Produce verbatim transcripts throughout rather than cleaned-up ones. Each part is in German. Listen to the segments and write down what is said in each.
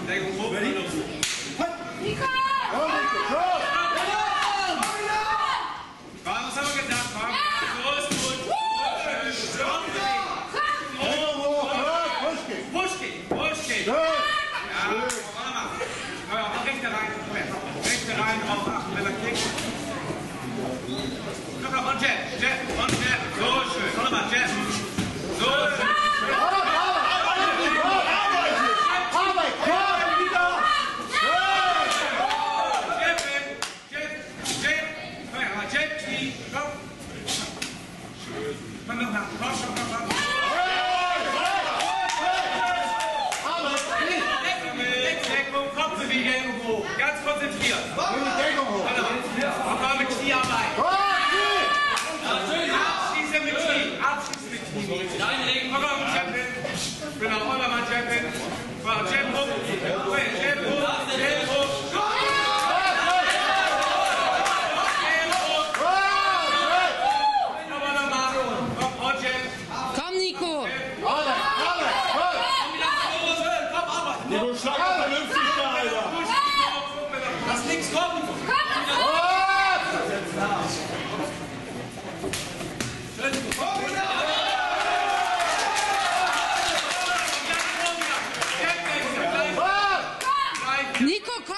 Deckung hoch. Nico! Was haben wir gedacht? So ist gut. Pushki, Pushki. Ja, warte mal. Aber auch rechte rein. Rechte rein, drauf achten, wenn er kickt. Komm noch, und Jab, Jab, und Jab. So schön. Warte mal, Jab. So schön. Komm noch nach. Komm, komm, komm, komm. Deckung, Kopfbewegung hoch. Ganz konzentriert. Deckung hoch. Und mal mit Kniearbeit. Abschließen mit Knie. Abschließen mit Knie. Reinlegen. Komm mal, Champion. Genau, oder mal Champion. Mal Jab hoch. Jab hoch. Jab hoch. Komm, Nico! Nico, schlag doch vernünftig da, Alter! Lass nichts kommen! Nico, komm!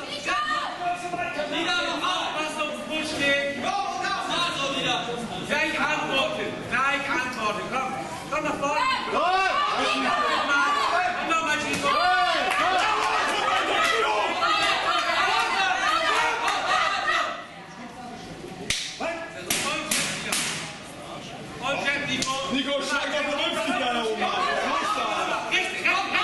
Gleich antworten! Gleich antworten! Komm! Komm nach vorne! Komm noch mal, Chico! Und Jab, Nico! Nico, schlag doch vernünftig da oben! Richtig, richtig, richtig!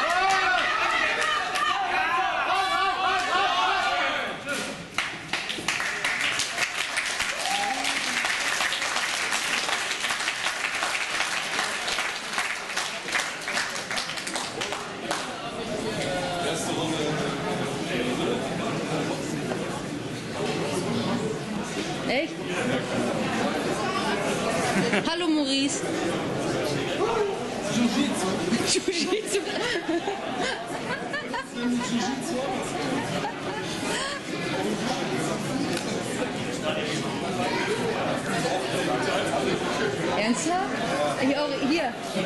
Echt? Hallo Maurice. Jiu-Jitsu. Jiu-Jitsu. Ernsthaft? Ich auch hier.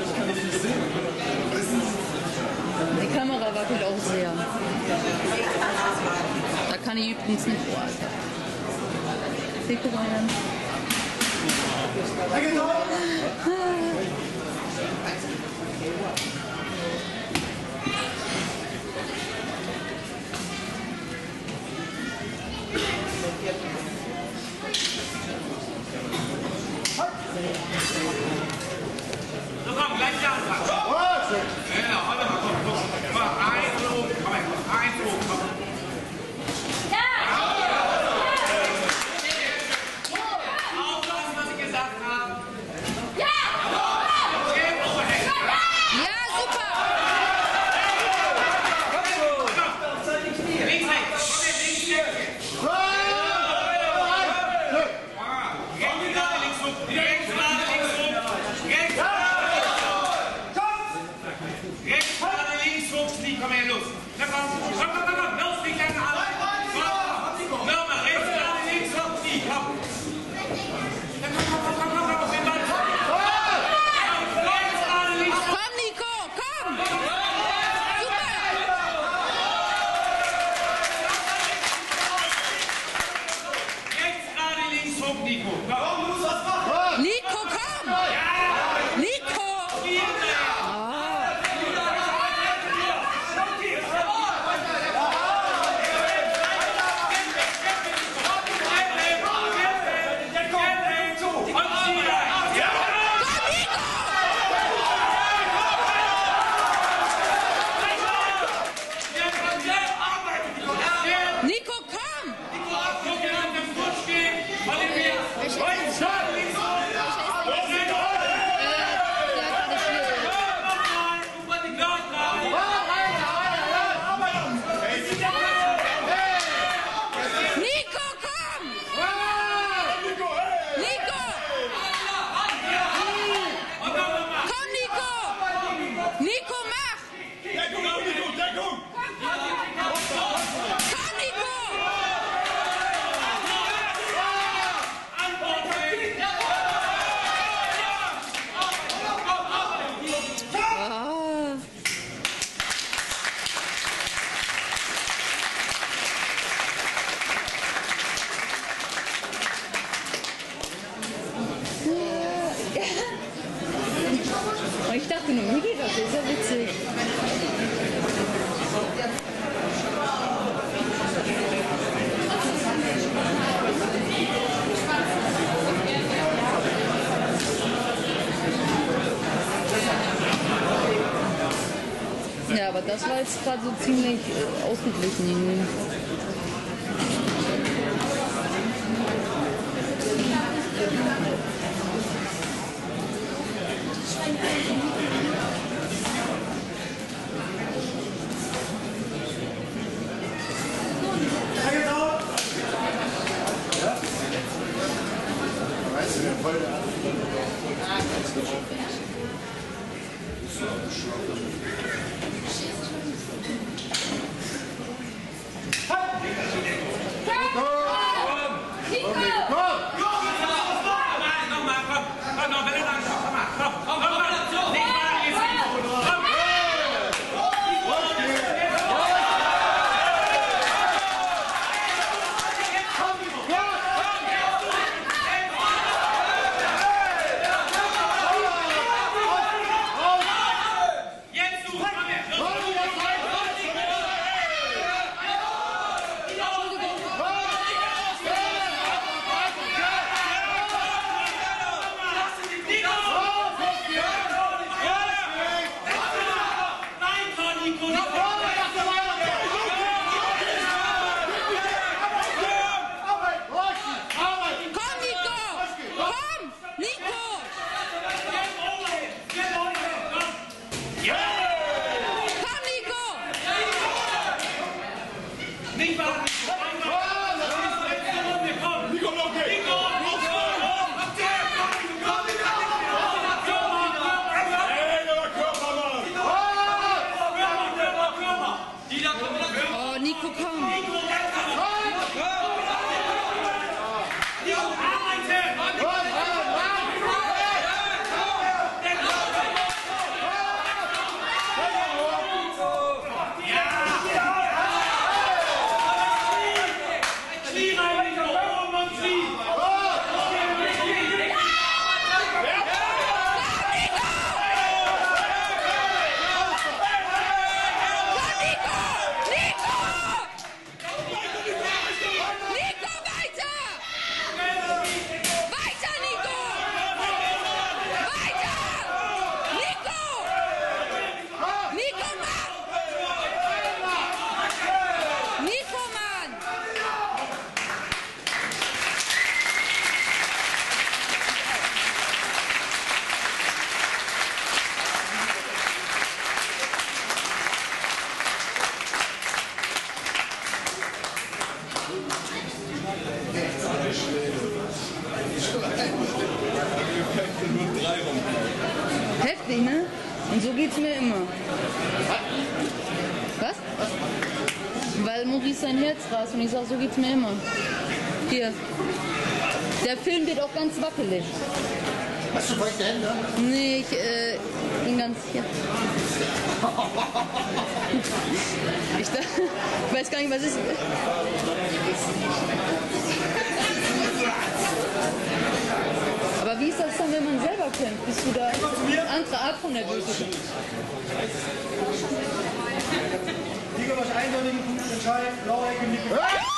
Die Kamera wackelt auch sehr. Da kann ich übrigens nicht. Oh, Alter. Hier, guck mal an. So, komm, gleich da anfangen. Genau, warte mal, komm, komm. Mal eins hoch, komm her, eins hoch, komm. Aufpassen, was ich gesagt habe. Ja, super! Links, rechts, komm her, links, rechts. Rechts, gerade, links, hoch. Rechts, gerade, links, hoch. Rechts, rechts, gerade, links, hoch, Knie, komm her, los. Na komm, komm, komm, komm, komm, los, die kleine Hand. Komm, nochmal, rechts, gerade, links, hoch, Knie, komm. Na komm, komm, komm, komm, komm, komm, den Ball. Rechts, gerade, links, hoch. Komm, Nico, komm! Super! Rechts, gerade, links, hoch, Nico. Komm. Nico, komm! Nico! Nico, komm! Nico, Ich dachte nur, mir geht das, das ist ja witzig. Ja, aber das war jetzt gerade so ziemlich äh, ausgeglichen irgendwie. Oh, Nico, komm! Heftig, ne? Und so geht's mir immer. Was? Weil Maurice sein Herz rast und ich sag, so geht's mir immer. Hier. Der Film wird auch ganz wackelig. Hast du feuchte Hände? Nee, ich, äh, ihn ganz hier. Ich, da, ich weiß gar nicht, was ist. Aber wie ist das dann, wenn man selber kämpft? Bist du da eine andere Art von Nervosität? Liga was eindeutigen Punkt entscheiden, blaue Ecke,